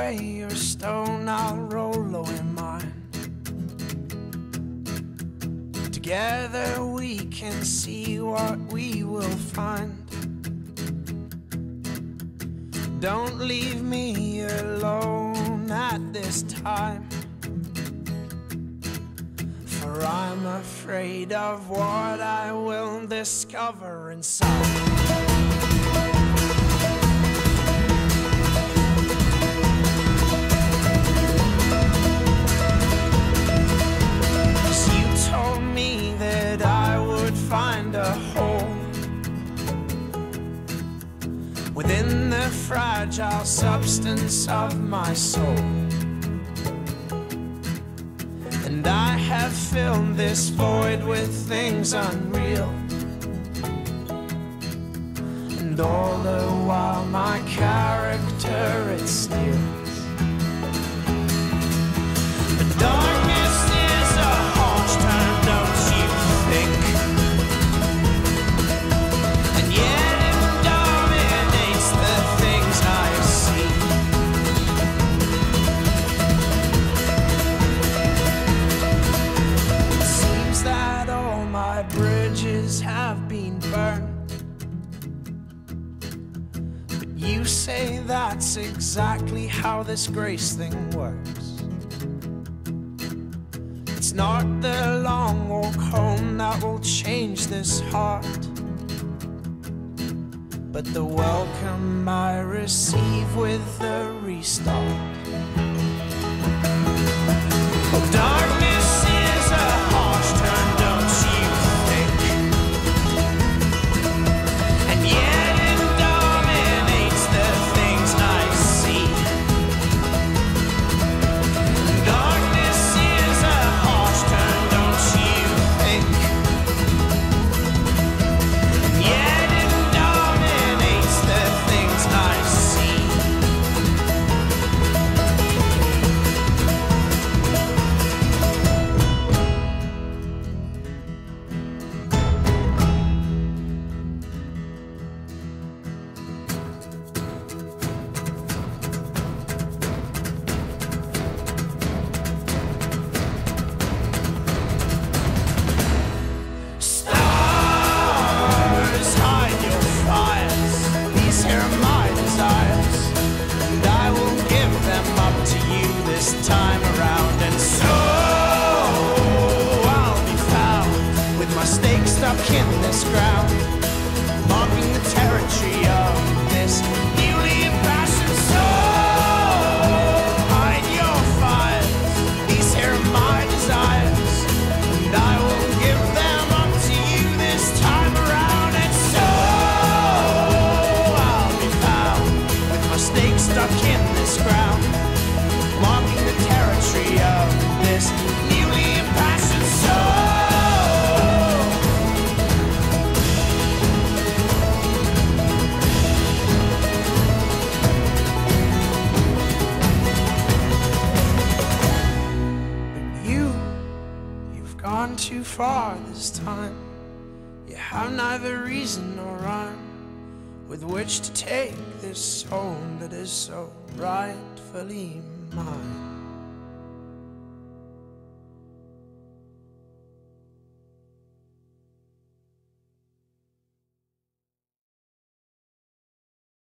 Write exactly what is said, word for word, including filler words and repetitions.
away your stone, I'll roll away mine. Together we can see what we will find. Don't leave me alone at this time, for I'm afraid of what I will discover inside. Find a hole within the fragile substance of my soul, and I have filled this void with things unreal, and all the while my character it steals. The darkness is a harsh term, don't you think? Have been burned, but you say that's exactly how this grace thing works. It's not the long walk home that will change this heart, but the welcome I receive with the restart. Oh, darkness is a harsh term, don't you think? Yet it dominates the things I see. Darkness is a harsh term, don't you think? Yet it dominates the things I see. Time around, and so I'll be found with my stake stuck in this ground, marking the territory of this newly impassioned soul. Hide your fires, these here are my desires, and I will give them up to you this time around, and so I'll be found with my stake stuck in this ground, marking the territory of this newly impassioned soul. But you, you've gone too far this time. You have neither reason nor rhyme with which to take this soul that is so rightfully mine.